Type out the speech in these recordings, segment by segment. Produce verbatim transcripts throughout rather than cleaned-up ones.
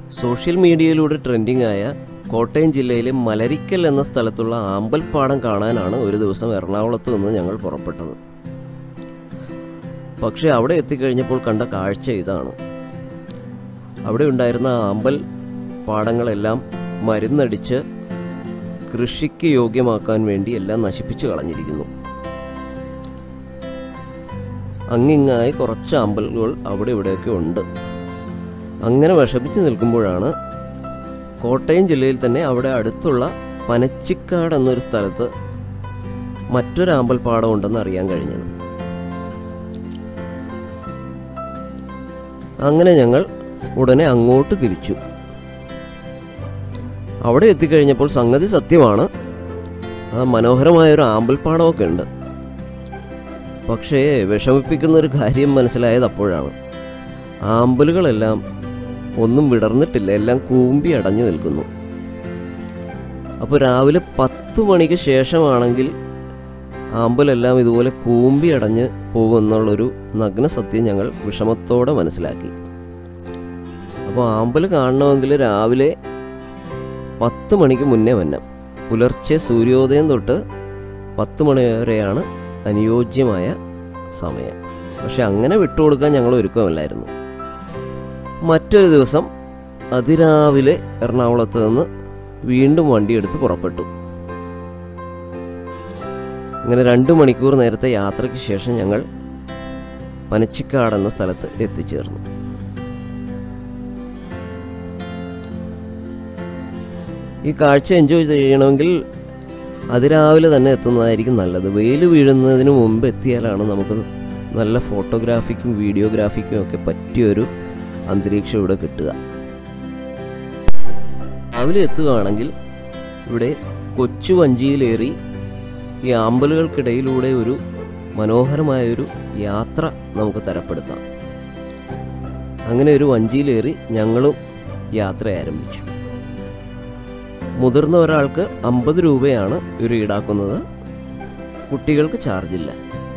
Social മീഡിയയിലൂടെ trending ആയ കോട്ടയം ജില്ലയിലെ മലരിക്കൽ എന്ന സ്ഥലത്തുള്ള ആമ്പൽപ്പാടം കാണാനാണ് ഒരു ദിവസം എറണാകുളത്ത് നിന്ന് ഞങ്ങൾ പുറപ്പെട്ടത്. പക്ഷേ അവിടെ എത്തിക്കഴിഞ്ഞപ്പോൾ കണ്ട കാഴ്ച ഇതാണ്. അവിടെ ഉണ്ടായിരുന്ന ആമ്പൽ പാടങ്ങളെല്ലാം മരുന്നടിച്ച് കൃഷിക്ക് യോഗ്യമാക്കാൻ വേണ്ടി എല്ലാം നശിപ്പിച്ചു കളഞ്ഞിരിക്കുന്നു. അങ്ങിങ്ങായി കുറച്ച് ആമ്പലുകൾ അവിടെ ഇവിടെയൊക്കെ ഉണ്ട്. അങ്ങനെ വിഷമിച്ച് നിൽക്കുമ്പോഴാണ് കോട്ടയം ജില്ലയിൽ തന്നെ അവിടെ അടുത്തുള്ള പനച്ചിക്കാട് എന്നൊരു സ്ഥലത്ത് മറ്റൊരു ആമ്പൽപ്പാടം ഉണ്ടെന്ന് അറിയാൻ കഴിഞ്ഞത്. അങ്ങനെ ഞങ്ങൾ ഉടനെ അങ്ങോട്ട് തിരിച്ചു. അവിടെ എത്തിക്കഴിഞ്ഞപ്പോൾ സംഗതി സത്യമാണ്, ആ മനോഹരമായൊരു ആമ്പൽപ്പാടമൊക്കെ ഉണ്ട്. പക്ഷേ വിഷമിപ്പിക്കുന്നൊരു കാര്യം മനസ്സിലായത് അപ്പോഴാണ്. ആമ്പലുകളെല്ലാം ഒന്നും വിടർന്നിട്ടില്ല, എല്ലാം കൂമ്പി അടഞ്ഞു നിൽക്കുന്നു. അപ്പോൾ രാവിലെ പത്ത് മണിക്ക് ശേഷമാണെങ്കിൽ ആമ്പലെല്ലാം ഇതുപോലെ കൂമ്പി അടഞ്ഞ് പോകുമെന്നുള്ളൊരു നഗ്ന സത്യം ഞങ്ങൾ വിഷമത്തോടെ മനസ്സിലാക്കി. അപ്പോൾ ആമ്പൽ കാണണമെങ്കിൽ രാവിലെ പത്ത് മണിക്ക് മുന്നേ വന്നം. പുലർച്ചെ സൂര്യോദയം തൊട്ട് പത്ത് മണി വരെയാണ് അനുയോജ്യമായ സമയം. പക്ഷെ അങ്ങനെ വിട്ടുകൊടുക്കാൻ ഞങ്ങൾ ഒരുക്കമല്ലായിരുന്നു. മറ്റൊരു ദിവസം അതിരാവിലെ എറണാകുളത്ത് നിന്ന് വീണ്ടും വണ്ടിയെടുത്ത് പുറപ്പെട്ടു. അങ്ങനെ രണ്ട് മണിക്കൂർ നേരത്തെ യാത്രയ്ക്ക് ശേഷം ഞങ്ങൾ പനച്ചിക്കാട് എന്ന സ്ഥലത്ത് എത്തിച്ചേർന്നു. ഈ കാഴ്ച എൻജോയ് ചെയ്യണമെങ്കിൽ അതിരാവിലെ തന്നെ എത്തുന്നതായിരിക്കും നല്ലത്. വെയിൽ വീഴുന്നതിന് മുമ്പ് എത്തിയാലാണ് നമുക്ക് നല്ല ഫോട്ടോഗ്രാഫിക്കും വീഡിയോഗ്രാഫിക്കും ഒക്കെ പറ്റിയൊരു അന്തരീക്ഷം ഇവിടെ കിട്ടുക. രാവിലെ എത്തുകയാണെങ്കിൽ ഇവിടെ കൊച്ചു വഞ്ചിയിലേറി ഈ ആമ്പലുകൾക്കിടയിലൂടെ ഒരു മനോഹരമായൊരു യാത്ര നമുക്ക് തരപ്പെടുത്താം. അങ്ങനെ ഒരു വഞ്ചിയിലേറി ഞങ്ങളും യാത്ര ആരംഭിച്ചു. മുതിർന്ന ഒരാൾക്ക് അമ്പത് രൂപയാണ് ഇവർ ഈടാക്കുന്നത്. കുട്ടികൾക്ക് ചാർജില്ല.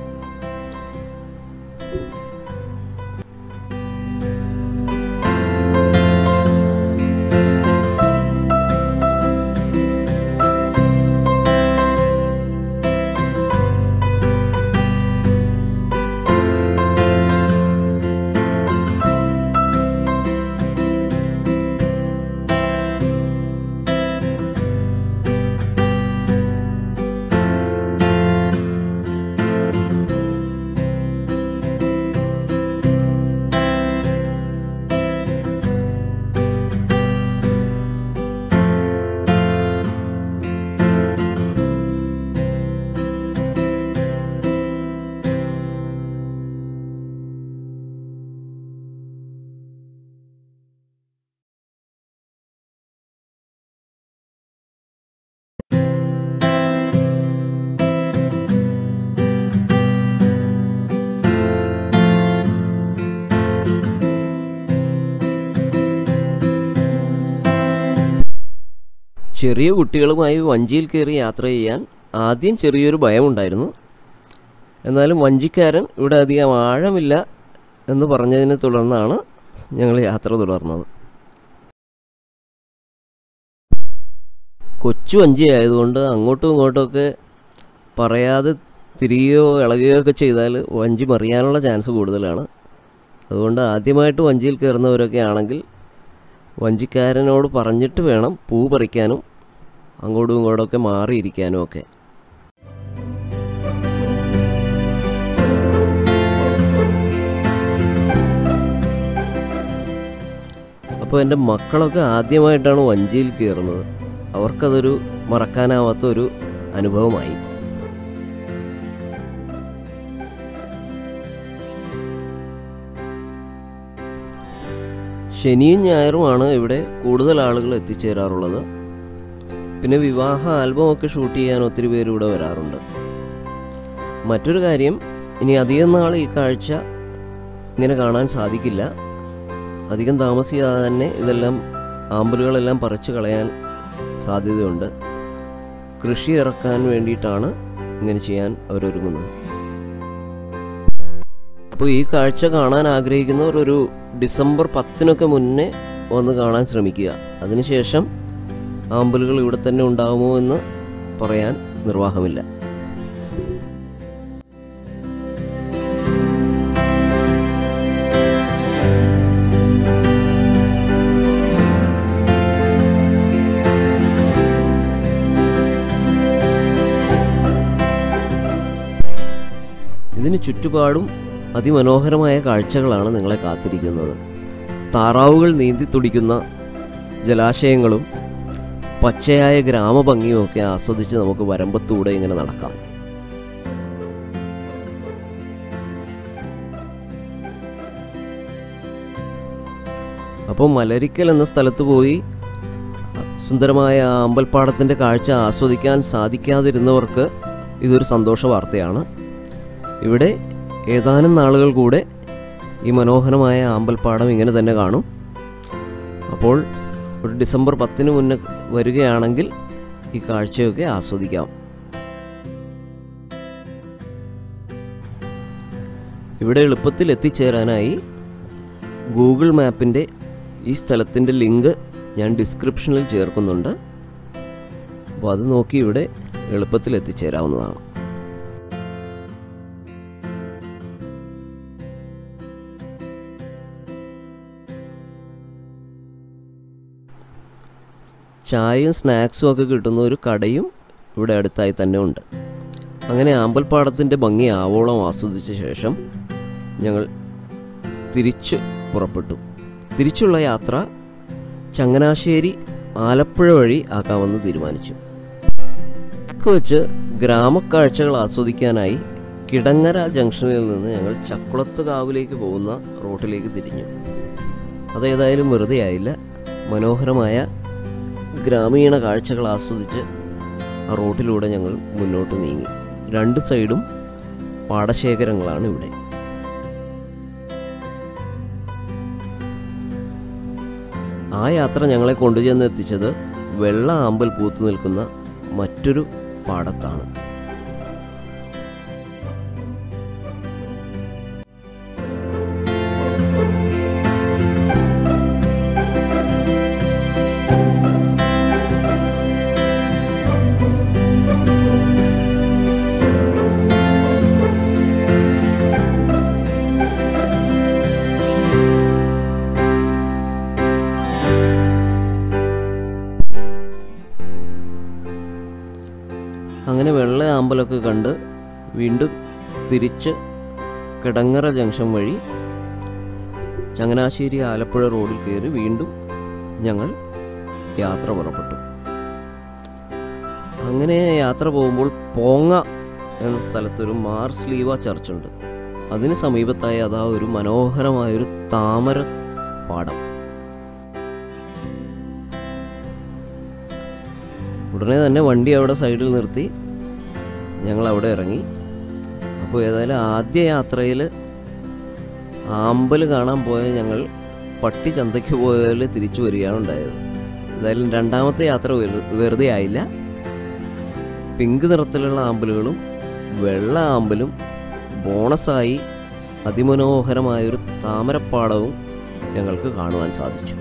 ചെറിയ കുട്ടികളുമായി വഞ്ചിയിൽ കയറി യാത്ര ചെയ്യാൻ ആദ്യം ചെറിയൊരു ഭയമുണ്ടായിരുന്നു. എന്നാലും വഞ്ചിക്കാരൻ ഇവിടെ അധികം ആഴമില്ല എന്ന് പറഞ്ഞതിനെ തുടർന്നാണ് ഞങ്ങൾ യാത്ര തുടർന്നത്. കൊച്ചു വഞ്ചി ആയതുകൊണ്ട് അങ്ങോട്ടും ഇങ്ങോട്ടുമൊക്കെ പറയാതെ തിരികെയോ ഇളകുകയോ ഒക്കെ ചെയ്താൽ വഞ്ചി മറിയാനുള്ള ചാൻസ് കൂടുതലാണ്. അതുകൊണ്ട് ആദ്യമായിട്ട് വഞ്ചിയിൽ കയറുന്നവരൊക്കെ ആണെങ്കിൽ വഞ്ചിക്കാരനോട് പറഞ്ഞിട്ട് വേണം പൂ പറിക്കാനും അങ്ങോട്ടും ഇങ്ങോട്ടൊക്കെ മാറിയിരിക്കാനും ഒക്കെ. അപ്പോൾ എൻ്റെ മക്കളൊക്കെ ആദ്യമായിട്ടാണ് വഞ്ചിയിൽ കയറുന്നത്. അവർക്കതൊരു മറക്കാനാവാത്ത ഒരു അനുഭവമായി. ശനിയും ഞായറുമാണ് ഇവിടെ കൂടുതൽ ആളുകൾ എത്തിച്ചേരാറുള്ളത്. പിന്നെ വിവാഹ ആൽബമൊക്കെ ഷൂട്ട് ചെയ്യാൻ ഒത്തിരി പേര് ഇവിടെ വരാറുണ്ട്. മറ്റൊരു കാര്യം, ഇനി അധികം നാൾ ഈ കാഴ്ച ഇങ്ങനെ കാണാൻ സാധിക്കില്ല. അധികം താമസിയാതെ തന്നെ ഇതെല്ലാം ആമ്പലുകളെല്ലാം പറിച്ചു കളയാൻ സാധ്യതയുണ്ട്. കൃഷി ഇറക്കാൻ വേണ്ടിയിട്ടാണ് ഇങ്ങനെ ചെയ്യാൻ അവരൊരുങ്ങുന്നത്. അപ്പോൾ ഈ കാഴ്ച കാണാൻ ആഗ്രഹിക്കുന്നവർ ഒരു ഡിസംബർ പത്തിനൊക്കെ മുന്നേ വന്ന് കാണാൻ ശ്രമിക്കുക. അതിനുശേഷം ആമ്പലുകൾ ഇവിടെ തന്നെ ഉണ്ടാകുമോ എന്ന് പറയാൻ നിർവാഹമില്ല. ഇതിന് ചുറ്റുപാടും അതിമനോഹരമായ കാഴ്ചകളാണ് നിങ്ങളെ കാത്തിരിക്കുന്നത്. താറാവുകൾ നീന്തി തുടിക്കുന്ന ജലാശയങ്ങളും പച്ചയായ ഗ്രാമഭംഗിയും ഒക്കെ ആസ്വദിച്ച് നമുക്ക് വരമ്പത്തൂടെ ഇങ്ങനെ നടക്കാം. അപ്പോൾ മലരിക്കൽ എന്ന സ്ഥലത്ത് പോയി സുന്ദരമായ അമ്പൽപ്പാടത്തിൻ്റെ കാഴ്ച ആസ്വദിക്കാൻ സാധിക്കാതിരുന്നവർക്ക് ഇതൊരു സന്തോഷ വാർത്തയാണ്. ഇവിടെ ഏതാനും നാളുകൾ കൂടെ ഈ മനോഹരമായ അമ്പൽപ്പാടം ഇങ്ങനെ തന്നെ കാണും. അപ്പോൾ ഒരു ഡിസംബർ പത്തിന് മുന്നേ വരികയാണെങ്കിൽ ഈ കാഴ്ചയൊക്കെ ആസ്വദിക്കാം. ഇവിടെ എളുപ്പത്തിൽ എത്തിച്ചേരാനായി ഗൂഗിൾ മാപ്പിൻ്റെ ഈ സ്ഥലത്തിൻ്റെ ലിങ്ക് ഞാൻ ഡിസ്ക്രിപ്ഷനിൽ ചേർക്കുന്നുണ്ട്. അപ്പോൾ അത് നോക്കി ഇവിടെ എളുപ്പത്തിൽ എത്തിച്ചേരാവുന്നതാണ്. ചായയും സ്നാക്സും ഒക്കെ കിട്ടുന്ന ഒരു കടയും ഇവിടെ അടുത്തായി തന്നെ ഉണ്ട്. അങ്ങനെ ആമ്പൽപ്പാടത്തിൻ്റെ ഭംഗി ആവോളം ആസ്വദിച്ച ശേഷം ഞങ്ങൾ തിരിച്ച് പുറപ്പെട്ടു. തിരിച്ചുള്ള യാത്ര ചങ്ങനാശ്ശേരി ആലപ്പുഴ വഴി ആക്കാമെന്ന് തീരുമാനിച്ചു. വെച്ച് ഗ്രാമക്കാഴ്ചകൾ ആസ്വദിക്കാനായി കിടങ്ങര ജംഗ്ഷനിൽ നിന്ന് ഞങ്ങൾ ചക്കുളത്തുകാവിലേക്ക് പോകുന്ന റോട്ടിലേക്ക് തിരിഞ്ഞു. അതേതായാലും വെറുതെ ആയില്ല. മനോഹരമായ ഗ്രാമീണ കാഴ്ചകൾ ആസ്വദിച്ച് ആ റോട്ടിലൂടെ ഞങ്ങൾ മുന്നോട്ട് നീങ്ങി. രണ്ട് സൈഡും പാടശേഖരങ്ങളാണ് ഇവിടെ. ആ യാത്ര ഞങ്ങളെ കൊണ്ടുചെന്ന് എത്തിച്ചത് വെള്ള ആമ്പൽ പൂത്തു നിൽക്കുന്ന മറ്റൊരു പാടത്താണ്. അങ്ങനെ വെള്ള ആമ്പലൊക്കെ കണ്ട് വീണ്ടും തിരിച്ച് കിടങ്ങറ ജംഗ്ഷൻ വഴി ചങ്ങനാശ്ശേരി ആലപ്പുഴ റോഡിൽ കയറി വീണ്ടും ഞങ്ങൾ യാത്ര പുറപ്പെട്ടു. അങ്ങനെ യാത്ര പോകുമ്പോൾ പോങ്ങ എന്ന സ്ഥലത്തൊരു മാർസ്ലീവ ചർച്ചുണ്ട്. അതിന് സമീപത്തായി അതാ ഒരു മനോഹരമായൊരു താമര പാടം. ഉടനെ തന്നെ വണ്ടി അവിടെ സൈഡിൽ നിർത്തി ഞങ്ങൾ അവിടെ ഇറങ്ങി. അപ്പോൾ ഏതായാലും ആദ്യ യാത്രയിൽ ആമ്പൽ കാണാൻ പോയ ഞങ്ങൾ പട്ടി ചന്തയ്ക്ക് പോയാൽ തിരിച്ചു വരികയാണ് ഉണ്ടായത്. ഏതായാലും രണ്ടാമത്തെ യാത്ര വെറുതെ ആയില്ല. പിങ്ക് നിറത്തിലുള്ള ആമ്പലുകളും വെള്ള ആമ്പലും ബോണസായി അതിമനോഹരമായൊരു താമരപ്പാടവും ഞങ്ങൾക്ക് കാണുവാൻ സാധിച്ചു.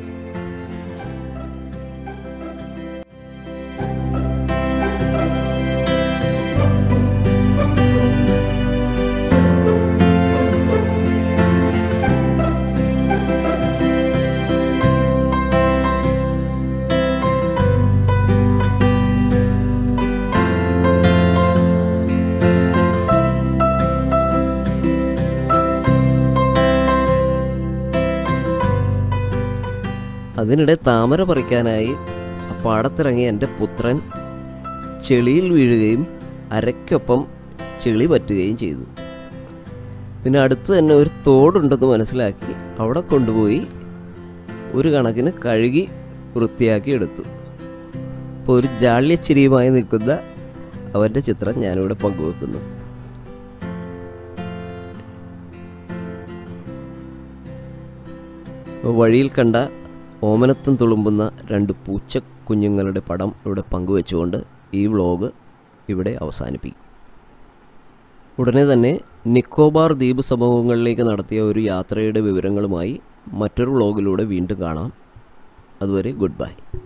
അതിനിടെ താമര പറിക്കാനായി പാടത്തിറങ്ങിയ എൻ്റെ പുത്രൻ ചെളിയിൽ വീഴുകയും അരയ്ക്കൊപ്പം ചെളി പറ്റുകയും ചെയ്തു. പിന്നെ അടുത്ത് തന്നെ ഒരു തോടുണ്ടെന്ന് മനസ്സിലാക്കി അവിടെ കൊണ്ടുപോയി ഒരു കണക്കിന് കഴുകി വൃത്തിയാക്കി എടുത്തു. അപ്പോൾ ഒരു ജാള്യച്ചിരിയുമായി നിൽക്കുന്ന അവൻ്റെ ചിത്രം ഞാനിവിടെ പങ്കുവെക്കുന്നു. വഴിയിൽ കണ്ട ഓമനത്തും തുളുമ്പുന്ന രണ്ട് പൂച്ച കുഞ്ഞുങ്ങളുടെ പടം ഇവിടെ പങ്കുവെച്ചുകൊണ്ട് ഈ വ്ലോഗ് ഇവിടെ അവസാനിപ്പിക്കും. ഉടനെ തന്നെ നിക്കോബാർ ദ്വീപ് സമൂഹങ്ങളിലേക്ക് നടത്തിയ ഒരു യാത്രയുടെ വിവരങ്ങളുമായി മറ്റൊരു വ്ലോഗിലൂടെ വീണ്ടും കാണാം. അതുവരെ ഗുഡ് ബൈ.